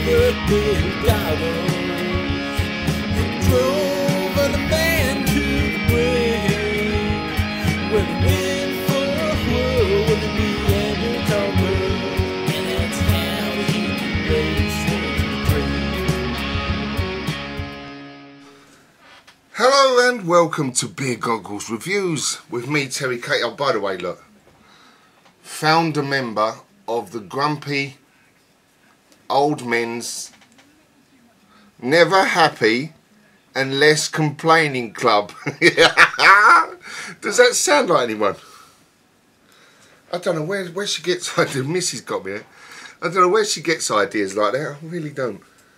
never-dead goggles and drove a man to the grave. Well, he went for a whirl with a Neanderthal girl, and that's how he can race into the grave. Hello and welcome to Beer Goggles Reviews with me, Terry Kate. Oh, by the way, look, founder member of the Grumpy Old Men's Never Happy and Less Complaining Club. Does that sound like anyone? I don't know where she gets ideas. The missus got me there. I don't know where she gets ideas like that. I really don't.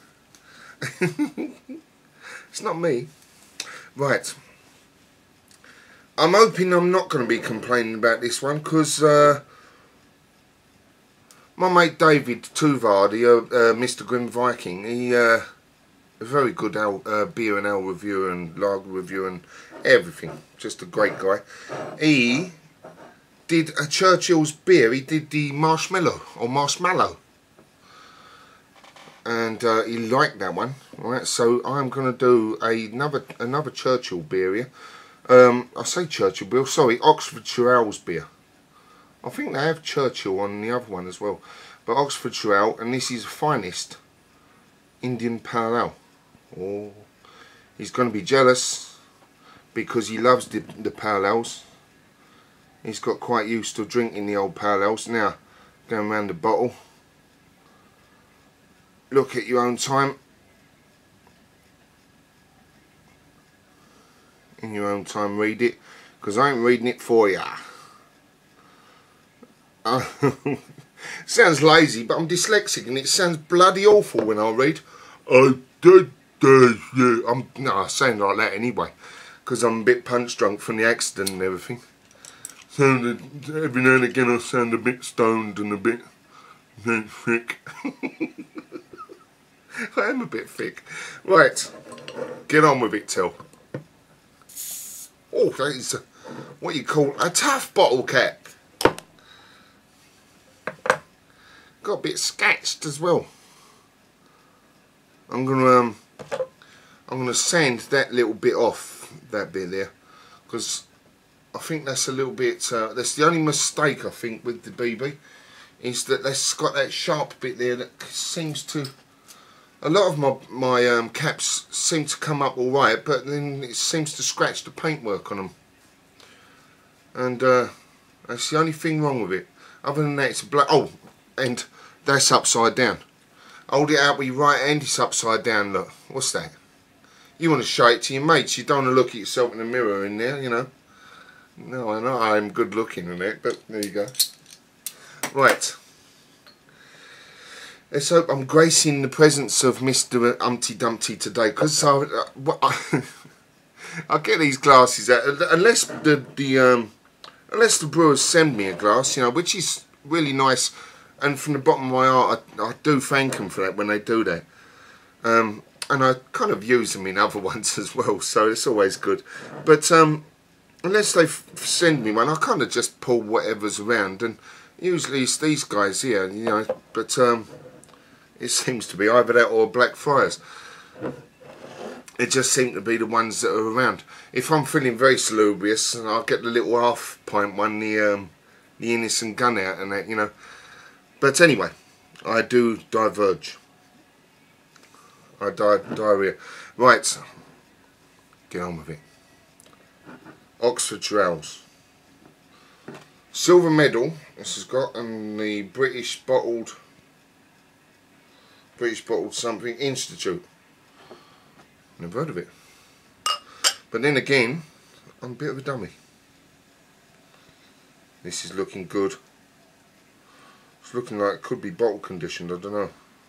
It's not me. Right. I'm hoping I'm not going to be complaining about this one because my mate David Tuvardi, Mr. Grim Viking, he a very good beer and ale reviewer and lager reviewer and everything. Just a great guy. He did a Churchill's beer. He did the marshmallow. And he liked that one. Right, so I'm going to do another Churchill beer here. I say Churchill beer, sorry, Oxfordshire Ales beer. I think they have Churchill on the other one as well. But Oxfordshire Ale, and this is the finest Indian Pale Ale. Oh, he's going to be jealous because he loves the Pale Ales. He's got quite used to drinking the old Pale Ales. Now, going around the bottle. Look at your own time. In your own time, read it, because I ain't reading it for ya. Sounds lazy, but I'm dyslexic and it sounds bloody awful when I read. I sound like that anyway, because I'm a bit punch drunk from the accident and everything. So every now and again I sound a bit stoned and a bit thick. I am a bit thick. Right, get on with it, Till. Oh, that is what you call a tough bottle cap. Got a bit scratched as well. I'm gonna sand that little bit off, that bit there, because I think that's a little bit. That's the only mistake I think with the BB, is that that's got that sharp bit there that seems to. A lot of my caps seem to come up all right, but then it seems to scratch the paintwork on them, and that's the only thing wrong with it. Other than that, it's a black. Oh, and that's upside down. Hold it out with your right hand. It's upside down. Look, what's that? You want to show it to your mates. You don't want to look at yourself in the mirror in there, you know. No, I know I'm good looking in it, but there you go. Right. Let's hope I'm gracing the presence of Mr. Humpty Dumpty today, because I get these glasses out unless the brewers send me a glass, you know, which is really nice, and from the bottom of my heart I do thank them for that when they do that, and I kind of use them in other ones as well, so it's always good. But unless they send me one, I kind of just pull whatever's around, and usually it's these guys here, you know, but it seems to be either that or Blackfriars. It just seems to be the ones that are around. If I'm feeling very salubrious, I'll get the little half pint one, the Innocent Gun out and that, you know. But anyway, I do diverge. I diarrhea. Right, get on with it. Oxfordshire Ales. Silver medal, this has got, and the British bottled something Institute. Never heard of it. But then again, I'm a bit of a dummy. This is looking good. It's looking like it could be bottle conditioned, I don't know.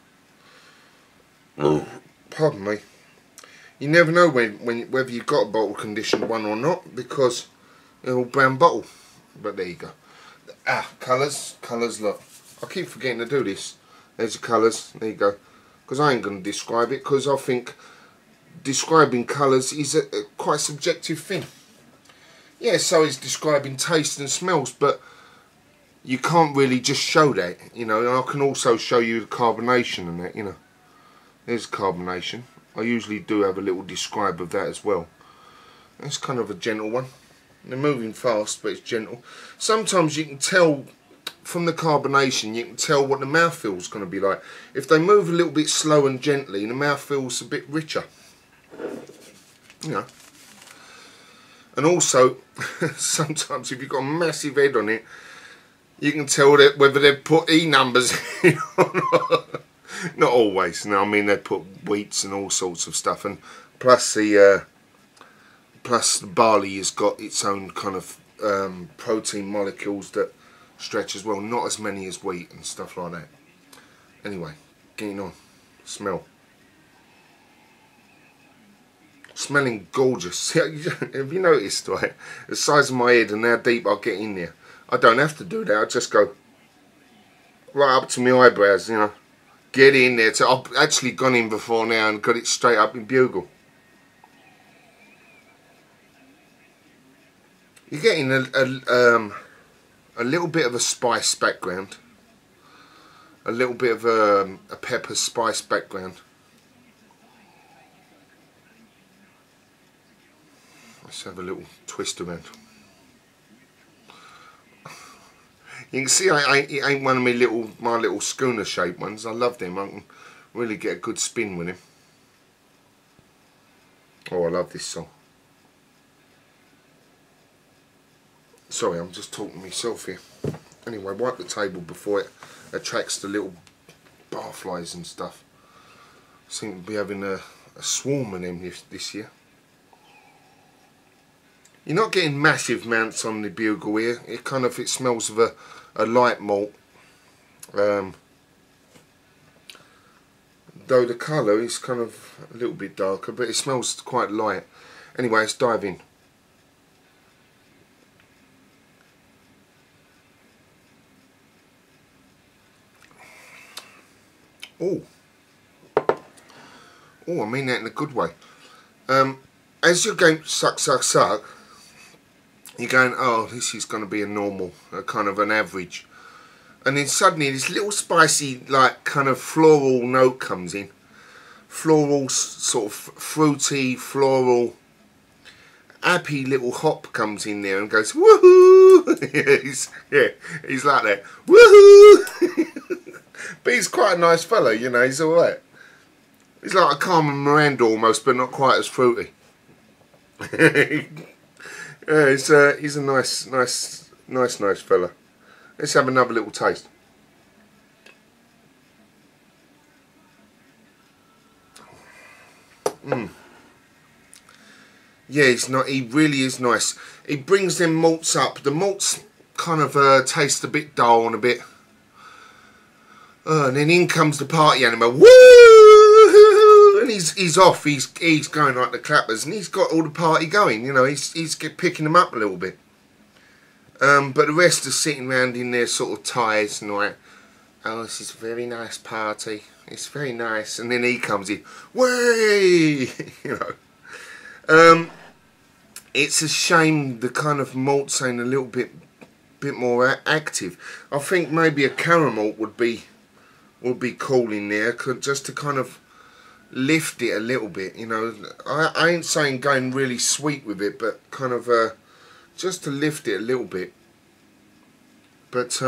Oh, pardon me. You never know whether you've got a bottle conditioned one or not, because it's all brown bottle. But there you go. Colours, look. I keep forgetting to do this. There's the colours, there you go. Because I ain't going to describe it, because I think describing colours is a quite subjective thing. Yeah, so is describing taste and smells, but you can't really just show that, you know. And I can also show you the carbonation and that, you know. There's carbonation. I usually do have a little describe of that as well. It's kind of a gentle one. They're moving fast, but it's gentle. Sometimes you can tell from the carbonation, you can tell what the mouthfeel is going to be like. If they move a little bit slow and gently, the mouthfeel's a bit richer. You know. And also, sometimes if you've got a massive head on it, you can tell that whether they've put E numbers in or not. Not always. No, I mean they put wheats and all sorts of stuff, and plus the barley has got its own kind of protein molecules that stretch as well. Not as many as wheat and stuff like that. Anyway, getting on. Smell. Smelling gorgeous. Have you noticed, right? The size of my head and how deep I get in there. I don't have to do that. I just go right up to my eyebrows, you know. Get in there. So I've actually gone in before now and got it straight up in bugle. You're getting a little bit of a spice background, a little bit of a pepper spice background. Let's have a little twist around. You can see it ain't one of my little schooner shaped ones. I love them. I can really get a good spin with them. Oh, I love this song. Sorry, I'm just talking to myself here. Anyway, wipe the table before it attracts the little barflies and stuff. Seem to be having a swarm of them this year. You're not getting massive amounts on the bugle here. It smells of a light malt. Though the colour is kind of a little bit darker, but it smells quite light. Anyway, let's dive in. Oh, I mean that in a good way. As you're going suck, suck, suck, you're going, oh, this is going to be a normal, a kind of an average. And then suddenly this little spicy, like, kind of floral note comes in. Floral, sort of fruity, floral, happy little hop comes in there and goes, woohoo! He's like that, woohoo! But he's quite a nice fellow, you know, he's alright. He's like a Carmen Miranda almost, but not quite as fruity. Yeah, he's a nice fella. Let's have another little taste. Yeah, he really is nice. He brings them malts up. The malts kind of taste a bit dull and a bit. And then in comes the party animal. Woo! And he's off. He's going like the clappers, and he's got all the party going. You know, he's picking them up a little bit. But the rest are sitting around in their sort of ties and like, oh, this is a very nice party. It's very nice. And then he comes in, way, you know. It's a shame the kind of malts ain't a little bit more active. I think maybe a caramel would be cool in there, just to kind of lift it a little bit, you know. I ain't saying going really sweet with it, but kind of just to lift it a little bit. But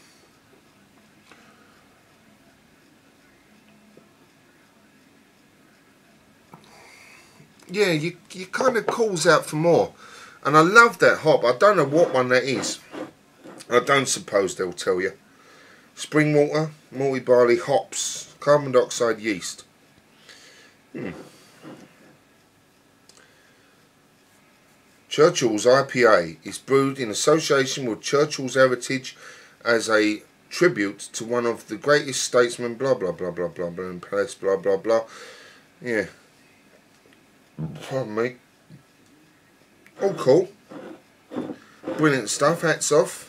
yeah, you kind of calls out for more, and I love that hop. I don't know what one that is. I don't suppose they'll tell you. Spring water, malty barley, hops, carbon dioxide, yeast. Churchill's IPA is brewed in association with Churchill's heritage as a tribute to one of the greatest statesmen, blah blah blah blah blah blah, in place, blah blah blah. Yeah. Pardon me. All cool. Brilliant stuff, hats off.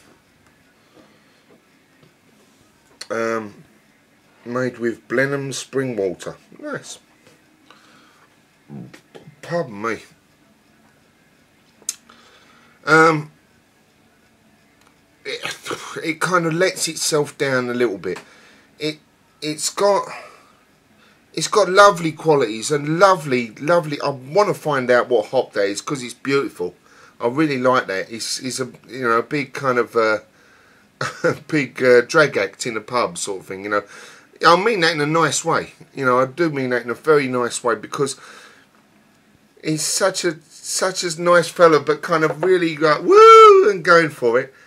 Made with Blenheim spring water. Nice. Pardon me. It kind of lets itself down a little bit. It it's got lovely qualities and lovely. I want to find out what hop that is because it's beautiful. I really like that. It's a a big kind of big drag act in a pub sort of thing. I mean that in a nice way. I do mean that in a very nice way because he's such a nice fella, but kind of really like woo and going for it.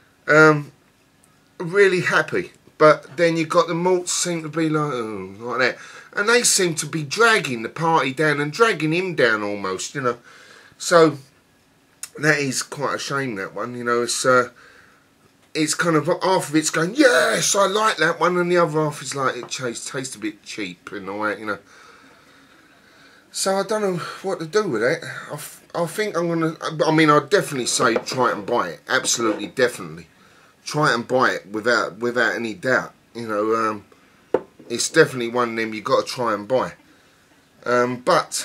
Really happy. But then you've got the malts seem to be like that. And they seem to be dragging the party down and dragging him down almost, So that is quite a shame, that one, it's kind of half of it's going, yes, I like that one, and the other half is like, it tastes a bit cheap in a way, So I don't know what to do with it. I think I'm going to, I'd definitely say try it and buy it. Absolutely, definitely. Try it and buy it without any doubt. It's definitely one of them you've got to try and buy. But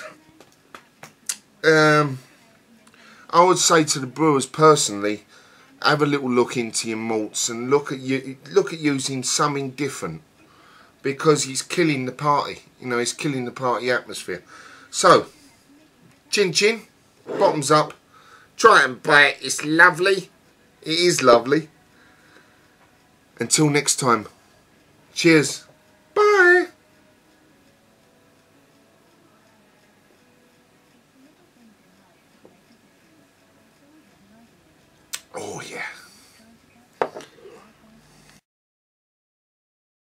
I would say to the brewers personally, have a little look into your malts and look at using something different, because he's killing the party. He's killing the party atmosphere. So, chin chin, bottoms up. Try and buy it. It's lovely. It is lovely. Until next time. Cheers. Bye.